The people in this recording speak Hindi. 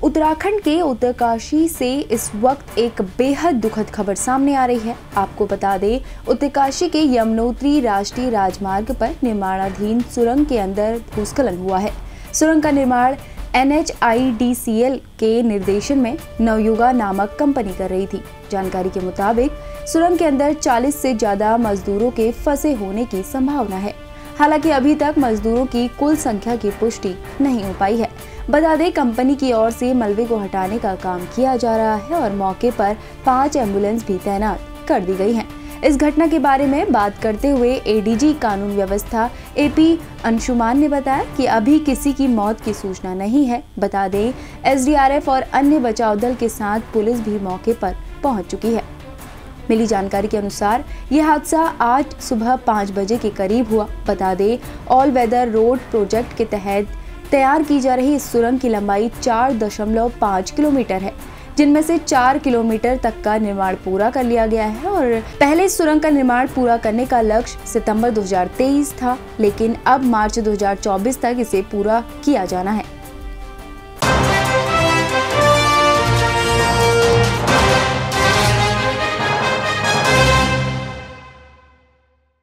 उत्तराखंड के उत्तरकाशी से इस वक्त एक बेहद दुखद खबर सामने आ रही है। आपको बता दें, उत्तरकाशी के यमुनोत्री राष्ट्रीय राजमार्ग पर निर्माणाधीन सुरंग के अंदर भूस्खलन हुआ है। सुरंग का निर्माण NHIDCL के निर्देशन में नवयुगा नामक कंपनी कर रही थी। जानकारी के मुताबिक सुरंग के अंदर 40 से ज्यादा मजदूरों के फंसे होने की संभावना है। हालांकि अभी तक मजदूरों की कुल संख्या की पुष्टि नहीं हो पाई है। बता दें, कंपनी की ओर से मलबे को हटाने का काम किया जा रहा है और मौके पर 5 एम्बुलेंस भी तैनात कर दी गई हैं। इस घटना के बारे में बात करते हुए ADG कानून व्यवस्था AP अंशुमान ने बताया कि अभी किसी की मौत की सूचना नहीं है। बता दें, SDRF और अन्य बचाव दल के साथ पुलिस भी मौके पर पहुंच चुकी है। मिली जानकारी के अनुसार ये हादसा आज सुबह 5 बजे के करीब हुआ। बता दें, ऑल वेदर रोड प्रोजेक्ट के तहत तैयार की जा रही इस सुरंग की लंबाई 4.5 किलोमीटर है, जिनमें से 4 किलोमीटर तक का निर्माण पूरा कर लिया गया है। और पहले इस सुरंग का निर्माण पूरा करने का लक्ष्य सितंबर 2023 था, लेकिन अब मार्च 2024 तक इसे पूरा किया जाना है।